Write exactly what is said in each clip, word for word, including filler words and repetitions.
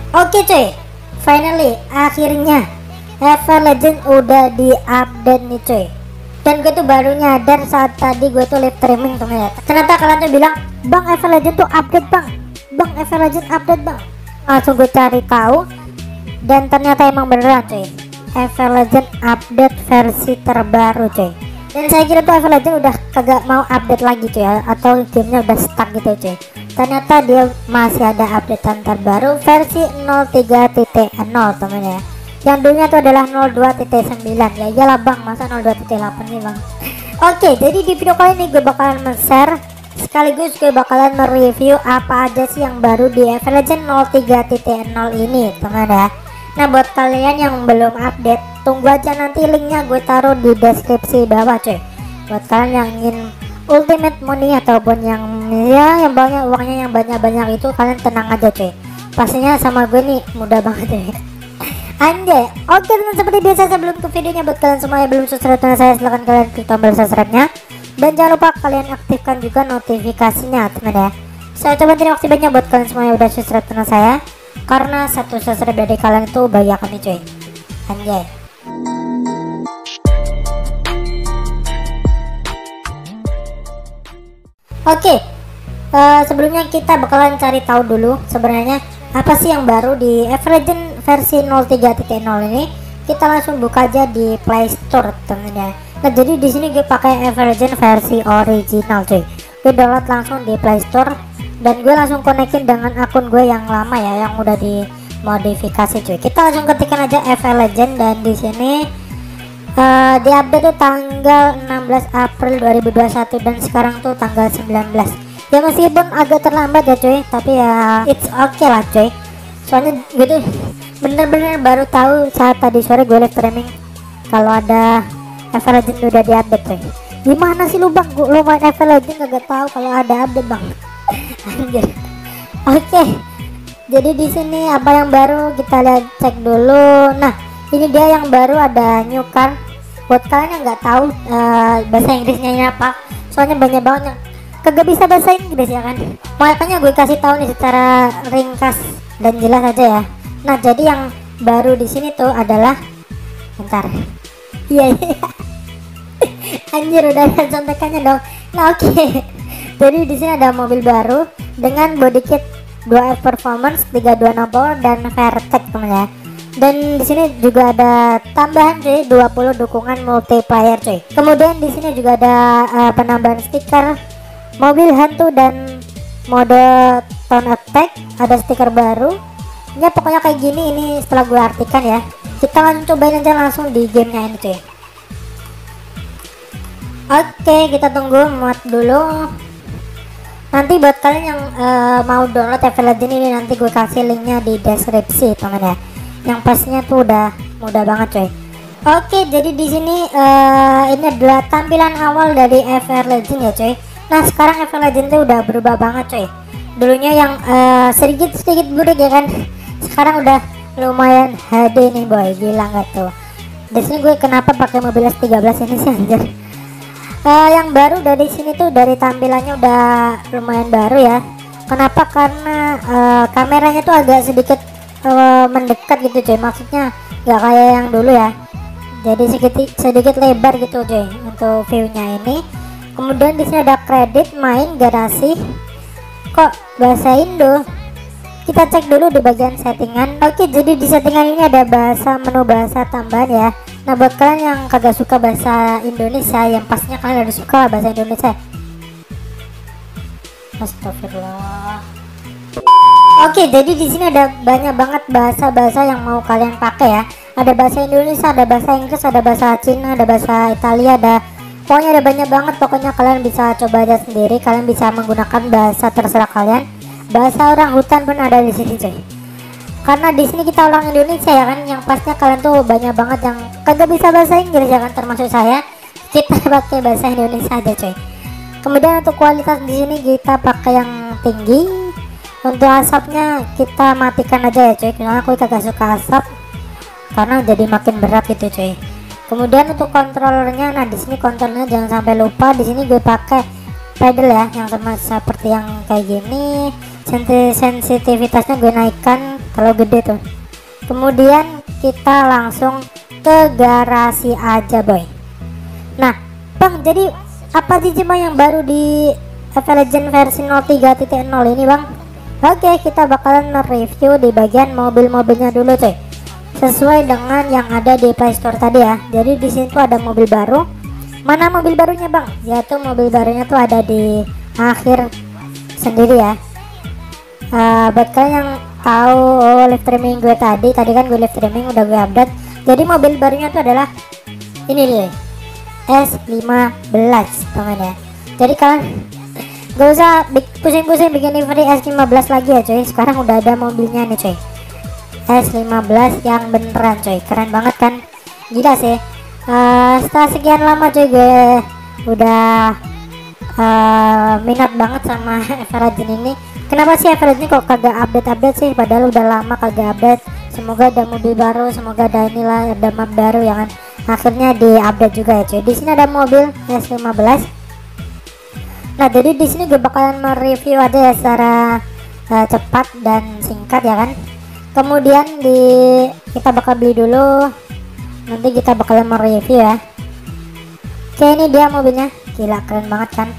Oke cuy, finally akhirnya Ever Legend udah di update nih cuy. Dan gue tuh baru nyadar saat tadi gue tuh live streaming tuh ya. Ternyata kalian tuh bilang, "Bang, Ever Legend tuh update bang, Bang Ever Legend update bang." Langsung gue cari tahu dan ternyata emang beneran cuy. Ever Legend update versi terbaru cuy. Dan saya kira tuh Ever Legend udah kagak mau update lagi cuy ya, atau gamenya udah stuck gitu cuy. Ternyata dia masih ada updatean terbaru versi nol tiga titik nol temen ya. Yang dulunya itu adalah nol dua titik sembilan. Ya iyalah bang, masa nol dua titik delapan nih bang. Oke, jadi di video kali ini gue bakalan men-share sekaligus gue bakalan mereview apa aja sih yang baru di Ever Legend nol tiga titik nol ini teman ya. Nah buat kalian yang belum update, tunggu aja, nanti linknya gue taruh di deskripsi bawah cuy. Buat kalian yang ingin ultimate money ataupun yang ya yang banyak uangnya yang banyak-banyak itu, kalian tenang aja cuy, pastinya sama gue nih mudah banget ya. Anjay. Oke teman, seperti biasa sebelum ke videonya, buat kalian semua yang belum subscribe dengan saya, silahkan kalian klik tombol subscribe nya dan jangan lupa kalian aktifkan juga notifikasinya teman ya. Saya coba terima kasih banyak buat kalian semua yang udah subscribe dengan saya, karena satu subscribe dari kalian itu banyak nih cuy. Anjay. Oke, uh, sebelumnya kita bakalan cari tahu dulu sebenarnya apa sih yang baru di Ever Legend versi nol tiga titik nol ini. Kita langsung buka aja di Play Store temen ya. Nah jadi di sini gue pakai Ever Legend versi original cuy. Gue download langsung di Play Store dan gue langsung konekin dengan akun gue yang lama ya, yang udah dimodifikasi cuy. Kita langsung ketikkan aja Ever Legend dan di sini Uh, di update tuh tanggal enam belas April dua ribu dua puluh satu dan sekarang tuh tanggal sembilan belas. Ya meskipun agak terlambat ya cuy, tapi ya it's okay lah cuy. Soalnya gue tuh bener-bener baru tahu saat tadi sore gue live streaming kalau ada Ever Legend udah di update cuy. Gimana sih lu bang, lu main Ever Legend gak tahu kalau ada update bang? Anjir. Oke, okay. Jadi di sini apa yang baru kita lihat, cek dulu. Nah ini dia yang baru, ada new car. Buat kalian yang nggak tahu uh, bahasa Inggrisnya ini apa, soalnya banyak banget yang kagak bisa bahasa Inggris ya kan, makanya gue kasih tahu nih secara ringkas dan jelas aja ya. Nah jadi yang baru di sini tuh adalah, bentar, iya iya anjir udah ada contekannya dong. Nah oke okay. Jadi di sini ada mobil baru dengan body kit dua F performance, tiga dua enam power dan Vertec temen ya. Dan di sini juga ada tambahan cuy, dua puluh dukungan multiplayer cuy. Kemudian di sini juga ada uh, penambahan stiker mobil hantu dan mode tone attack, ada stiker baru. Ya pokoknya kayak gini ini setelah gue artikan ya. Kita langsung cobain aja langsung di gamenya ini cuy. Oke, kita tunggu muat dulu. Nanti buat kalian yang uh, mau download Ever Legend ini, nanti gue kasih linknya di deskripsi teman ya. Yang pastinya tuh udah mudah banget coy. Oke, jadi di sini uh, ini adalah tampilan awal dari Ever Legend ya coy. Nah sekarang Ever Legend tuh udah berubah banget coy. Dulunya yang uh, sedikit sedikit buruk ya kan, sekarang udah lumayan H D nih boy, gila nggak tuh. Di sini gue kenapa pakai mobil S tiga belas ini sih anjir. Uh, yang baru dari sini tuh dari tampilannya udah lumayan baru ya. Kenapa? Karena uh, kameranya tuh agak sedikit Uh, mendekat gitu cuy, maksudnya nggak kayak yang dulu ya, jadi sedikit sedikit lebar gitu cuy untuk viewnya ini. Kemudian di sini ada kredit, main, garasi, kok bahasa Indo. Kita cek dulu di bagian settingan. Oke, jadi di settingan ini ada bahasa, menu bahasa tambahan ya. Nah buat kalian yang kagak suka bahasa Indonesia, yang pastinya kalian harus suka bahasa Indonesia. Astagfirullah. Oke, jadi di sini ada banyak banget bahasa-bahasa yang mau kalian pakai ya. Ada bahasa Indonesia, ada bahasa Inggris, ada bahasa Cina, ada bahasa Italia, ada pokoknya ada banyak banget. Pokoknya kalian bisa coba aja sendiri, kalian bisa menggunakan bahasa terserah kalian. Bahasa orang hutan pun ada di sini coy. Karena di sini kita orang Indonesia ya kan, yang pastinya kalian tuh banyak banget yang kagak bisa bahasa Inggris ya kan, termasuk saya. Kita pakai bahasa Indonesia aja coy. Kemudian untuk kualitas di sini kita pakai yang tinggi. Untuk asapnya kita matikan aja ya cuy, karena aku kagak suka asap karena jadi makin berat gitu cuy. Kemudian untuk kontrolernya, nah di sini kontrolnya jangan sampai lupa, di sini gue pakai pedal ya, yang sama seperti yang kayak gini. Sensitivitasnya gue naikkan terlalu gede tuh. Kemudian kita langsung ke garasi aja boy. Nah bang, jadi apa sih bang yang baru di Everlegend versi nol tiga titik nol ini bang? Oke, kita bakalan mereview di bagian mobil-mobilnya dulu coy, sesuai dengan yang ada di Play Store tadi ya. Jadi di sini tuh ada mobil baru. Mana mobil barunya bang? Yaitu mobil barunya tuh ada di akhir sendiri ya. Uh, buat kalian yang tahu oh, live streaming gue tadi, tadi kan gue live streaming udah gue update. Jadi mobil barunya tuh adalah ini nih, S lima belas teman ya. Jadi kalian gak usah pusing-pusing bikin livery S lima belas lagi ya coy. Sekarang udah ada mobilnya nih coy, S lima belas yang beneran coy. Keren banget kan, gila sih. Uh, setelah sekian lama coy gue udah uh, minat banget sama Everlegend ini. Kenapa sih Everlegend kok kagak update-update sih, padahal udah lama kagak update. Semoga ada mobil baru, semoga ada inilah, ada map baru yang akhirnya di update juga ya cuy. Di sini ada mobil S lima belas. Nah jadi di sini gue bakalan mereview aja ya secara uh, cepat dan singkat ya kan. Kemudian di kita bakal beli dulu, nanti kita bakalan mereview ya. Oke, ini dia mobilnya, gila keren banget kan.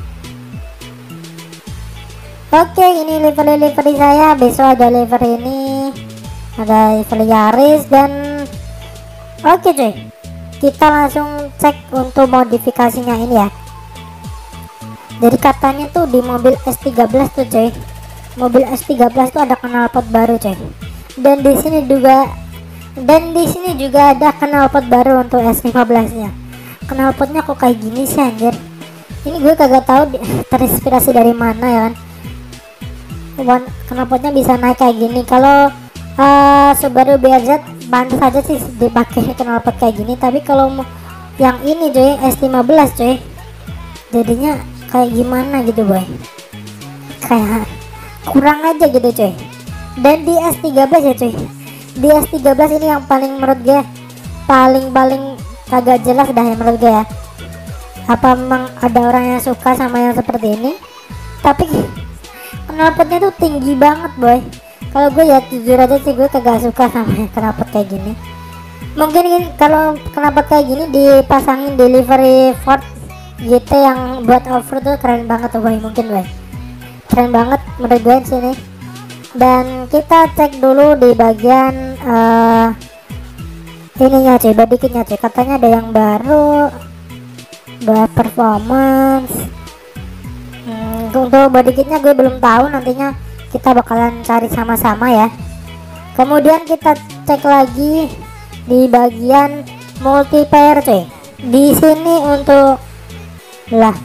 Oke, ini livery-livery saya. Besok ada livery ini, ada livery Yaris dan oke cuy, kita langsung cek untuk modifikasinya ini ya. Jadi katanya tuh di mobil S tiga belas tuh coy, mobil S tiga belas tuh ada knalpot baru coy. Dan di sini juga dan di sini juga ada knalpot baru untuk S lima belas nya. Knalpotnya kok kayak gini sih anjir. Ini gue kagak tahu terinspirasi dari mana ya kan. One, knalpotnya bisa naik kayak gini. Kalau uh, Subaru B R Z pantas aja sih dipakai knalpot kayak gini, tapi kalau yang ini coy S lima belas coy, jadinya kayak gimana gitu boy, kayak kurang aja gitu coy. Dan di S tiga belas ya coy, di S tiga belas ini yang paling menurut gue paling-paling kagak jelas dah ya menurut gue ya. Apa memang ada orang yang suka sama yang seperti ini, tapi knalpotnya tuh tinggi banget boy. Kalau gue ya jujur aja sih gue kagak suka sama knalpot kayak gini. Mungkin kalau knalpot kayak gini dipasangin delivery Ford G T yang buat off-road tuh keren banget tuh boy, mungkin boy keren banget menurut gue sini. Dan kita cek dulu di bagian uh, ininya coy, body kitnya coy. Katanya ada yang baru buat performance. hmm, untuk body kitnya gue belum tahu, nantinya kita bakalan cari sama-sama ya. Kemudian kita cek lagi di bagian multiplayer coy. Di sini untuk lah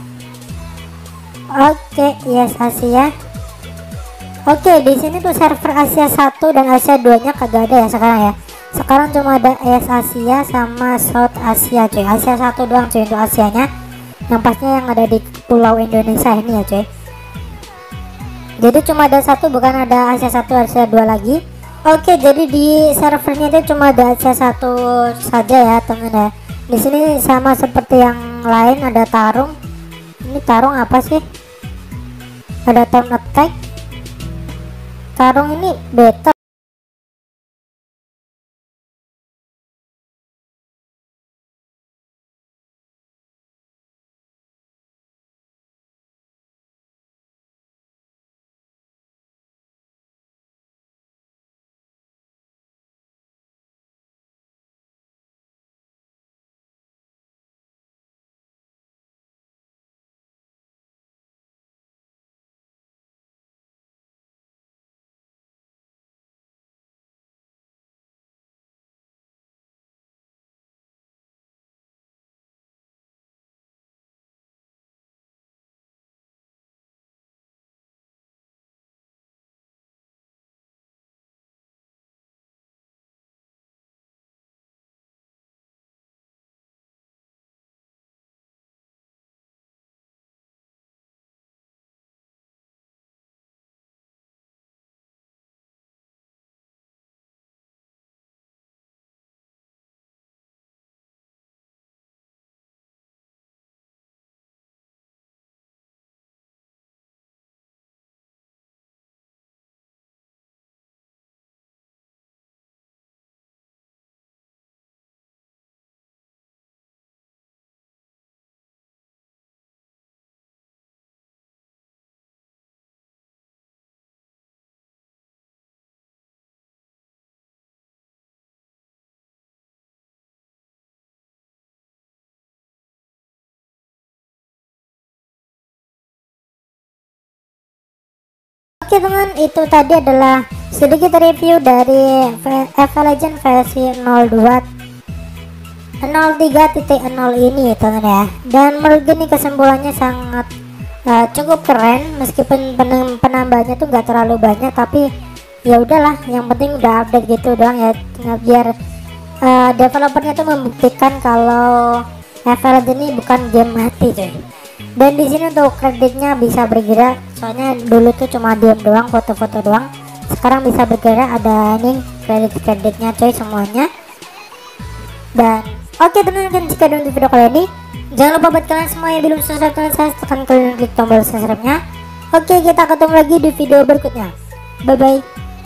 oke, yes Asia. Oke, di sini tuh server Asia satu dan Asia dua nya kagak ada ya sekarang ya. Sekarang cuma ada E S Asia sama South Asia coy. Asia satu doang coy untuk Asianya, yang pastinya yang ada di pulau Indonesia ini ya coy. Jadi cuma ada satu, bukan ada Asia satu Asia dua lagi. Oke, jadi di servernya itu cuma ada Asia satu saja ya temen ya. Di sini sama seperti yang lain, ada tarung. Ini tarung apa sih? Ada turn attack. Tarung ini beta Oke teman, itu tadi adalah sedikit review dari Mobile Legends versi nol dua nol tiga titik nol ini teman ya. Dan menurut ini kesimpulannya sangat uh, cukup keren, meskipun pen penambahnya tuh nggak terlalu banyak, tapi ya udahlah, yang penting udah update gitu doang ya, biar uh, developernya tuh membuktikan kalau Mobile Legends ini bukan game mati cuy. Dan di sini untuk kreditnya bisa bergerak, soalnya dulu tuh cuma diem doang, foto-foto doang, sekarang bisa bergerak, ada nih kredit-kreditnya coy semuanya. Dan oke teman-teman, jika ada untuk video kali ini, jangan lupa buat kalian semua yang belum subscribe kalian, saya tekan klik tombol subscribe nya. Oke, kita ketemu lagi di video berikutnya, bye bye.